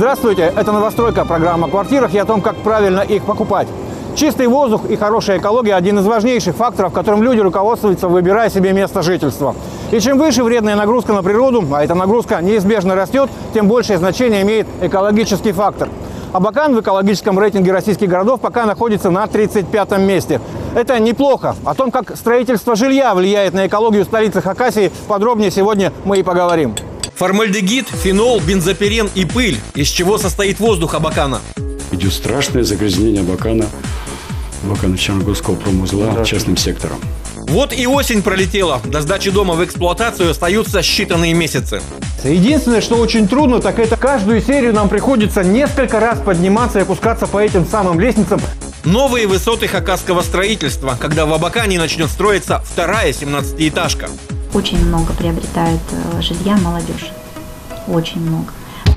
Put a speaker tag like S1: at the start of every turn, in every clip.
S1: Здравствуйте, это «Новостройка», программа о квартирах и о том, как правильно их покупать. Чистый воздух и хорошая экология – один из важнейших факторов, которым люди руководствуются, выбирая себе место жительства. И чем выше вредная нагрузка на природу, а эта нагрузка неизбежно растет, тем большее значение имеет экологический фактор. Абакан в экологическом рейтинге российских городов пока находится на 35-м месте. Это неплохо. О том, как строительство жилья влияет на экологию столицы Хакасии, подробнее сегодня мы и поговорим.
S2: Формальдегид, фенол, бензопирен и пыль. Из чего состоит воздух Абакана?
S3: Идет страшное загрязнение Абакана Черногорского промузла частным сектором.
S2: Вот и осень пролетела. До сдачи дома в эксплуатацию остаются считанные месяцы.
S1: Единственное, что очень трудно, так это каждую серию нам приходится несколько раз подниматься и опускаться по этим самым лестницам.
S2: Новые высоты хакасского строительства, когда в Абакане начнет строиться вторая 17-этажка.
S4: Очень много приобретает жилья молодежь. Очень много.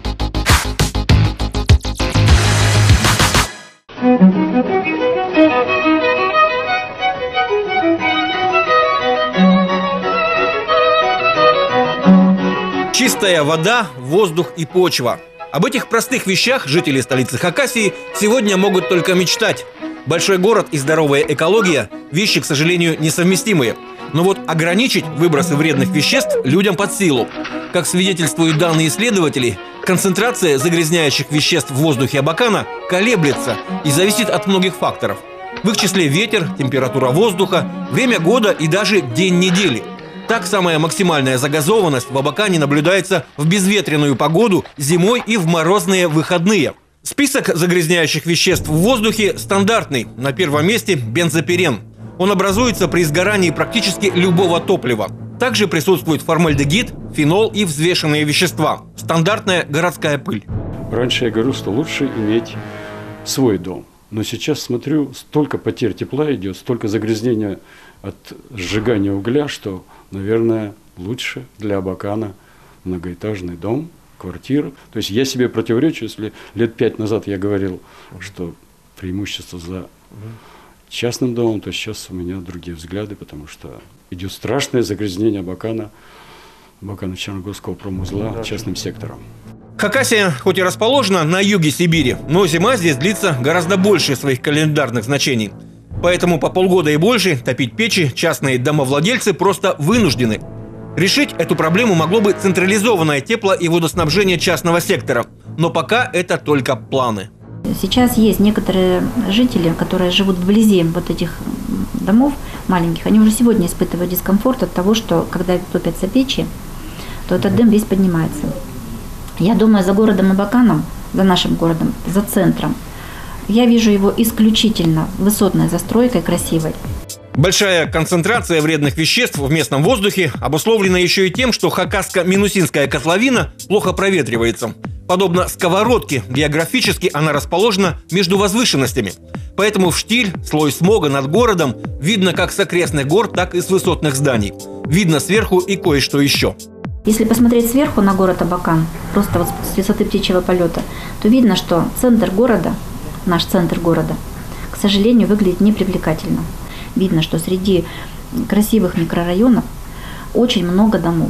S2: Чистая вода, воздух и почва. Об этих простых вещах жители столицы Хакасии сегодня могут только мечтать. Большой город и здоровая экология – вещи, к сожалению, несовместимые. Но вот ограничить выбросы вредных веществ людям под силу. Как свидетельствуют данные исследователей, концентрация загрязняющих веществ в воздухе Абакана колеблется и зависит от многих факторов. В их числе ветер, температура воздуха, время года и даже день недели. Так, самая максимальная загазованность в Абакане наблюдается в безветренную погоду зимой и в морозные выходные. Список загрязняющих веществ в воздухе стандартный. На первом месте бензопирен. Он образуется при сгорании практически любого топлива. Также присутствует формальдегид, фенол и взвешенные вещества. Стандартная городская пыль.
S3: Раньше я говорил, что лучше иметь свой дом. Но сейчас смотрю, столько потерь тепла идет, столько загрязнения от сжигания угля, что, наверное, лучше для Абакана многоэтажный дом, квартира. То есть я себе противоречу, если лет 5 назад я говорил, что преимущество за частным домом, то сейчас у меня другие взгляды, потому что идет страшное загрязнение Абакана Черногорского промузла частным сектором.
S2: Хакасия хоть и расположена на юге Сибири, но зима здесь длится гораздо больше своих календарных значений. Поэтому по полгода и больше топить печи частные домовладельцы просто вынуждены. Решить эту проблему могло бы централизованное тепло- и водоснабжение частного сектора. Но пока это только планы.
S4: Сейчас есть некоторые жители, которые живут вблизи вот этих домов маленьких, они уже сегодня испытывают дискомфорт от того, что когда топятся печи, то этот дым весь поднимается. Я думаю, за городом Абаканом, за нашим городом, за центром, я вижу его исключительно высотной застройкой, красивой.
S2: Большая концентрация вредных веществ в местном воздухе обусловлена еще и тем, что Хакасско-Минусинская котловина плохо проветривается. Подобно сковородке, географически она расположена между возвышенностями. Поэтому в штиль слой смога над городом видно как с окрестных гор, так и с высотных зданий. Видно сверху и кое-что еще.
S4: Если посмотреть сверху на город Абакан, просто вот с высоты птичьего полета, то видно, что центр города, наш центр города, к сожалению, выглядит непривлекательно. Видно, что среди красивых микрорайонов очень много домов.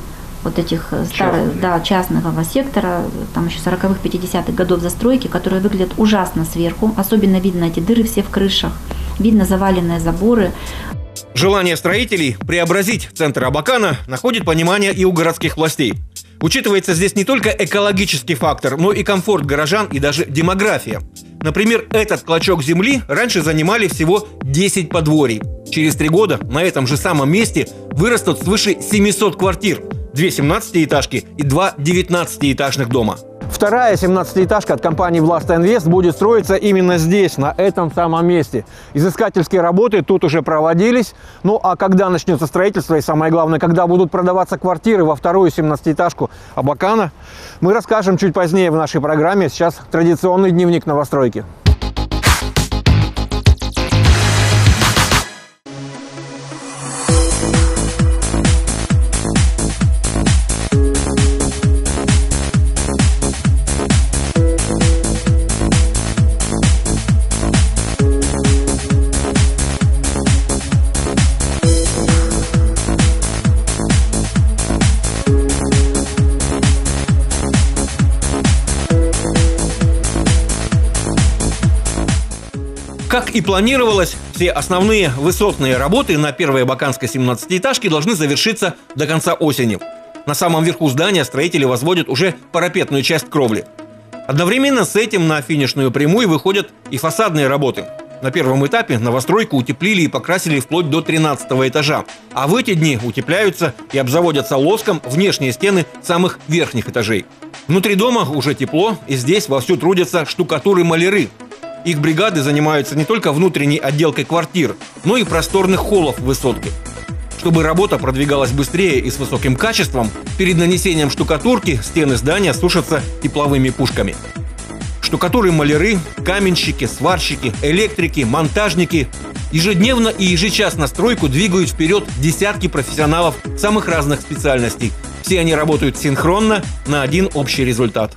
S4: Вот этих старых, частного сектора, там еще 40-х, 50-х годов застройки, которые выглядят ужасно сверху. Особенно видно эти дыры все в крышах, видно заваленные заборы.
S2: Желание строителей преобразить центр Абакана находит понимание и у городских властей. Учитывается здесь не только экологический фактор, но и комфорт горожан и даже демография. Например, этот клочок земли раньше занимали всего 10 подворий. Через 3 года на этом же самом месте вырастут свыше 700 квартир, 2 17-этажки и 2 19-этажных дома.
S1: Вторая 17-этажка от компании «Властоинвест» будет строиться именно здесь, на этом самом месте. Изыскательские работы тут уже проводились. Ну а когда начнется строительство и, самое главное, когда будут продаваться квартиры во вторую 17-этажку Абакана, мы расскажем чуть позднее в нашей программе. Сейчас традиционный дневник новостройки.
S2: Как и планировалось, все основные высотные работы на первой абаканской 17-этажке должны завершиться до конца осени. На самом верху здания строители возводят уже парапетную часть кровли. Одновременно с этим на финишную прямую выходят и фасадные работы. На первом этапе новостройку утеплили и покрасили вплоть до 13-го этажа. А в эти дни утепляются и обзаводятся лоском внешние стены самых верхних этажей. Внутри дома уже тепло, и здесь вовсю трудятся штукатуры-маляры. Их бригады занимаются не только внутренней отделкой квартир, но и просторных холлов в высотке. Чтобы работа продвигалась быстрее и с высоким качеством, перед нанесением штукатурки стены здания сушатся тепловыми пушками. Штукатуры-маляры, каменщики, сварщики, электрики, монтажники. Ежедневно и ежечасно стройку двигают вперед десятки профессионалов самых разных специальностей. Все они работают синхронно на один общий результат.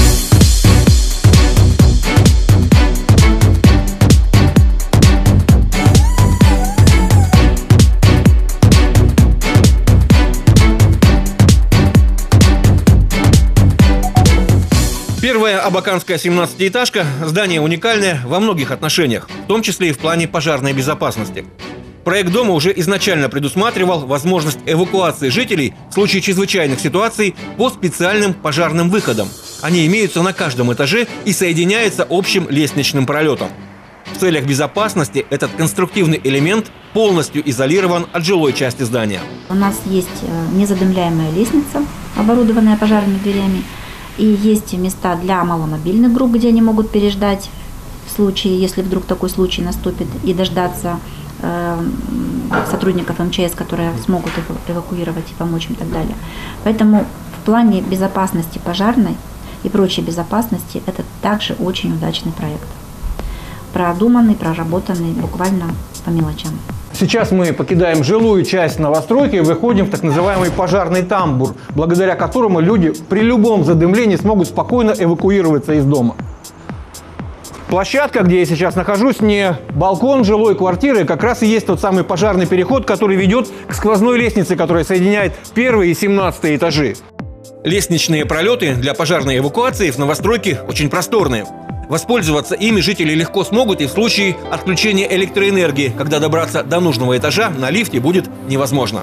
S2: Первая абаканская 17-этажка – здание уникальное во многих отношениях, в том числе и в плане пожарной безопасности. Проект дома уже изначально предусматривал возможность эвакуации жителей в случае чрезвычайных ситуаций по специальным пожарным выходам. Они имеются на каждом этаже и соединяются общим лестничным пролетом. В целях безопасности этот конструктивный элемент полностью изолирован от жилой части здания.
S4: У нас есть незадымляемая лестница, оборудованная пожарными дверями. И есть места для маломобильных групп, где они могут переждать в случае, если вдруг такой случай наступит, и дождаться сотрудников МЧС, которые смогут их эвакуировать и помочь им и так далее. Поэтому в плане безопасности пожарной и прочей безопасности это также очень удачный проект. Продуманный, проработанный буквально по мелочам.
S1: Сейчас мы покидаем жилую часть новостройки и выходим в так называемый пожарный тамбур, благодаря которому люди при любом задымлении смогут спокойно эвакуироваться из дома. Площадка, где я сейчас нахожусь, не балкон жилой квартиры, как раз и есть тот самый пожарный переход, который ведет к сквозной лестнице, которая соединяет первый и 17 этажи.
S2: Лестничные пролеты для пожарной эвакуации в новостройке очень просторные. Воспользоваться ими жители легко смогут и в случае отключения электроэнергии, когда добраться до нужного этажа на лифте будет невозможно.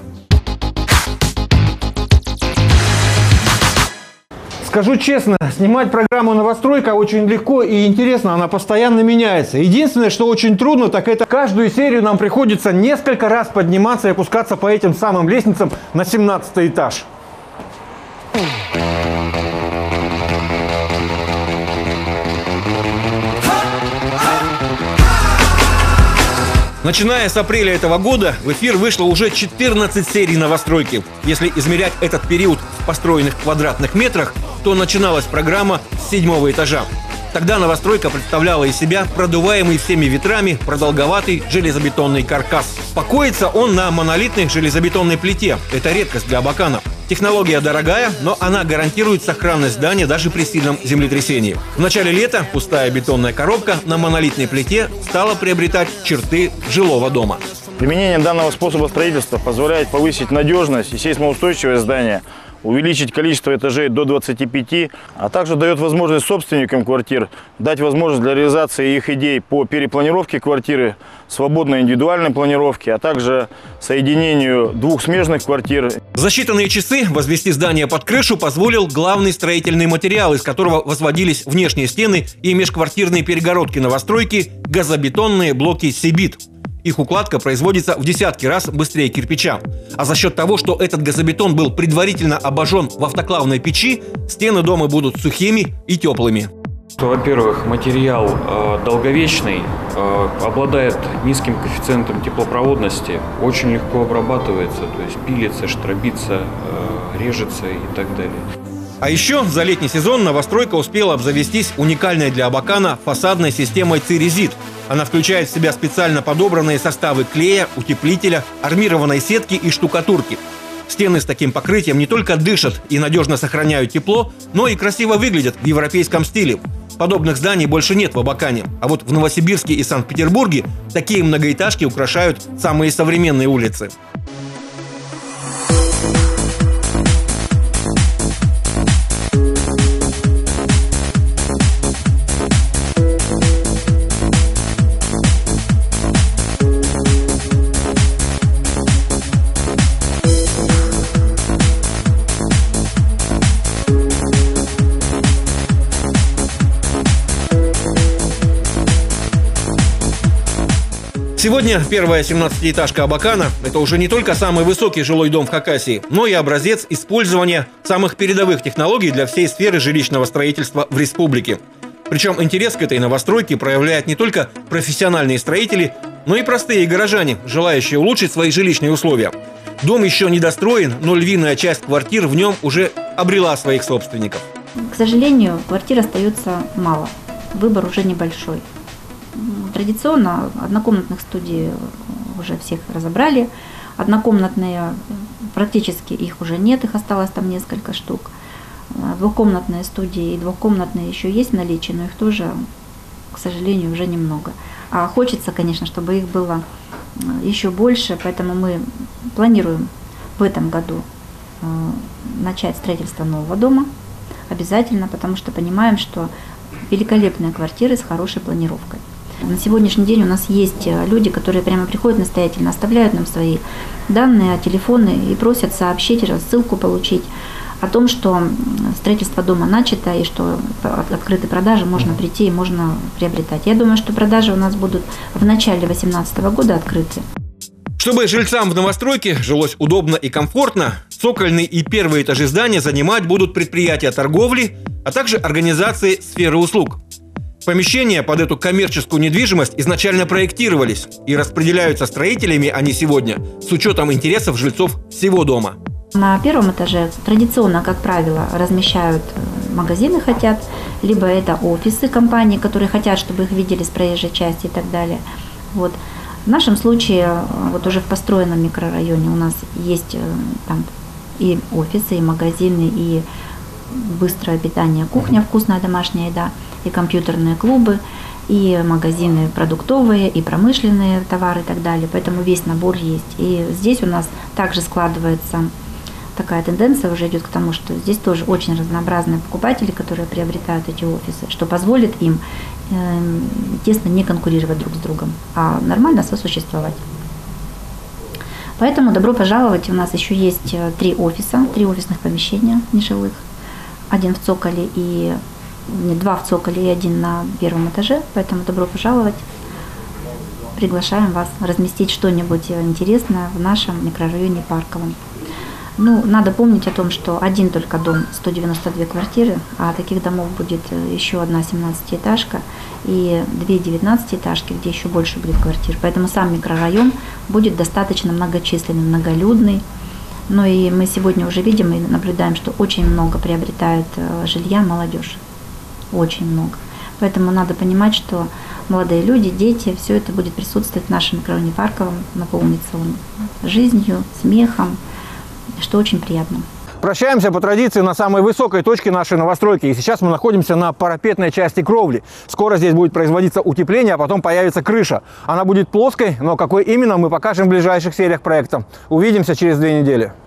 S1: Скажу честно, снимать программу «Новостройка» очень легко и интересно, она постоянно меняется. Единственное, что очень трудно, так это каждую серию нам приходится несколько раз подниматься и опускаться по этим самым лестницам на 17 этаж.
S2: Начиная с апреля этого года в эфир вышло уже 14 серий новостройки. Если измерять этот период в построенных квадратных метрах, то начиналась программа с 7-го этажа. Тогда новостройка представляла из себя продуваемый всеми ветрами продолговатый железобетонный каркас. Покоится он на монолитной железобетонной плите. Это редкость для Абакана. Технология дорогая, но она гарантирует сохранность здания даже при сильном землетрясении. В начале лета пустая бетонная коробка на монолитной плите стала приобретать черты жилого дома.
S5: Применение данного способа строительства позволяет повысить надежность и сейсмоустойчивость здания, увеличить количество этажей до 25, а также дает возможность собственникам квартир дать возможность для реализации их идей по перепланировке квартиры, свободной индивидуальной планировке, а также соединению двух смежных квартир.
S2: За считанные часы возвести здание под крышу позволил главный строительный материал, из которого возводились внешние стены и межквартирные перегородки новостройки – газобетонные блоки «Сибит». Их укладка производится в десятки раз быстрее кирпича. А за счет того, что этот газобетон был предварительно обожжен в автоклавной печи, стены дома будут сухими и теплыми.
S6: Во-первых, материал долговечный, обладает низким коэффициентом теплопроводности, очень легко обрабатывается, то есть пилится, штробится, режется и так далее.
S2: А еще за летний сезон новостройка успела обзавестись уникальной для Абакана фасадной системой «Цирезит». Она включает в себя специально подобранные составы клея, утеплителя, армированной сетки и штукатурки. Стены с таким покрытием не только дышат и надежно сохраняют тепло, но и красиво выглядят в европейском стиле. Подобных зданий больше нет в Абакане. А вот в Новосибирске и Санкт-Петербурге такие многоэтажки украшают самые современные улицы. Сегодня первая 17-этажка Абакана – это уже не только самый высокий жилой дом в Хакасии, но и образец использования самых передовых технологий для всей сферы жилищного строительства в республике. Причем интерес к этой новостройке проявляют не только профессиональные строители, но и простые горожане, желающие улучшить свои жилищные условия. Дом еще не достроен, но львиная часть квартир в нем уже обрела своих собственников.
S4: К сожалению, квартир остается мало, выбор уже небольшой. Традиционно однокомнатных студий уже всех разобрали, однокомнатные практически их уже нет, их осталось там несколько штук. Двухкомнатные студии и двухкомнатные еще есть в наличии, но их тоже, к сожалению, уже немного. А хочется, конечно, чтобы их было еще больше, поэтому мы планируем в этом году начать строительство нового дома. Обязательно, потому что понимаем, что великолепные квартиры с хорошей планировкой. На сегодняшний день у нас есть люди, которые прямо приходят настоятельно, оставляют нам свои данные, телефоны и просят сообщить, рассылку получить о том, что строительство дома начато и что открыты продажи, можно прийти и можно приобретать. Я думаю, что продажи у нас будут в начале 2018 года открыты.
S2: Чтобы жильцам в новостройке жилось удобно и комфортно, цокольные и первые этажи здания занимать будут предприятия торговли, а также организации сферы услуг. Помещения под эту коммерческую недвижимость изначально проектировались и распределяются строителями они сегодня с учетом интересов жильцов всего дома.
S4: На первом этаже традиционно, как правило, размещают магазины хотят, либо это офисы компаний, которые хотят, чтобы их видели с проезжей части и так далее. Вот. В нашем случае, вот уже в построенном микрорайоне у нас есть там и офисы, и магазины, и быстрое питание, кухня, вкусная домашняя еда, и компьютерные клубы, и магазины продуктовые, и промышленные товары и так далее. Поэтому весь набор есть. И здесь у нас также складывается такая тенденция, уже идет к тому, что здесь тоже очень разнообразные покупатели, которые приобретают эти офисы, что позволит им тесно не конкурировать друг с другом, а нормально сосуществовать. Поэтому добро пожаловать. У нас еще есть 3 офиса, 3 офисных помещения нежилых. 1 в цоколе и 2 в цоколе и 1 на первом этаже. Поэтому добро пожаловать. Приглашаем вас разместить что-нибудь интересное в нашем микрорайоне Парковом. Ну, надо помнить о том, что один только дом, 192 квартиры, а таких домов будет еще одна 17-этажка и 2 19-этажки, где еще больше будет квартир. Поэтому сам микрорайон будет достаточно многочисленный, многолюдный. Ну и мы сегодня уже видим и наблюдаем, что очень много приобретает жилья молодежь. Очень много. Поэтому надо понимать, что молодые люди, дети, все это будет присутствовать в нашем микрорайоне Парковом, наполнится он жизнью, смехом, что очень приятно.
S1: Прощаемся по традиции на самой высокой точке нашей новостройки. И сейчас мы находимся на парапетной части кровли. Скоро здесь будет производиться утепление, а потом появится крыша. Она будет плоской, но какой именно, мы покажем в ближайших сериях проекта. Увидимся через 2 недели.